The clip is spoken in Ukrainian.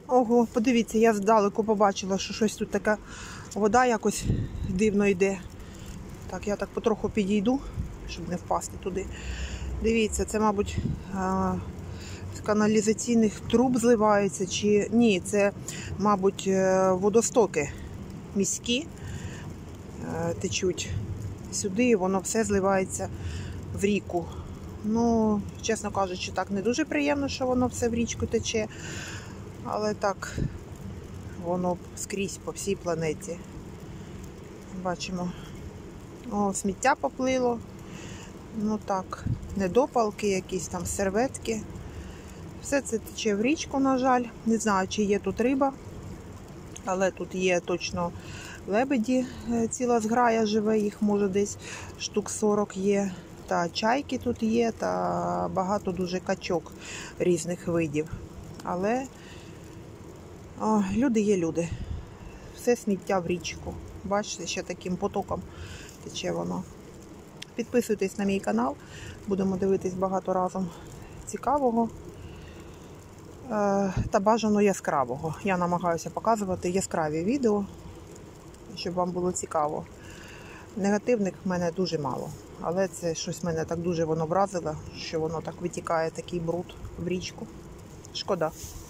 Ого, подивіться, я здалеку побачила, що щось тут така вода якось дивно йде. Так, я так потроху підійду, щоб не впасти туди. Дивіться, це, мабуть, з каналізаційних труб зливається, чи ні, це, мабуть, водостоки міські течуть сюди, і воно все зливається в ріку. Ну, чесно кажучи, так не дуже приємно, що воно все в річку тече, але так воно скрізь по всій планеті. Бачимо, о, сміття поплило. Ну так, недопалки, якісь там серветки. Все це тече в річку, на жаль. Не знаю, чи є тут риба, але тут є точно лебеді, ціла зграя живе, їх може десь штук 40 є. Та чайки тут є, та багато дуже качок різних видів. Але люди є люди. Все сміття в річку. Бачите, ще таким потоком тече воно. Підписуйтесь на мій канал, будемо дивитись багато разом цікавого та бажано яскравого. Я намагаюся показувати яскраві відео, щоб вам було цікаво. Негативних в мене дуже мало, але це щось мене так дуже воно вразило, що воно так витікає, такий бруд в річку. Шкода.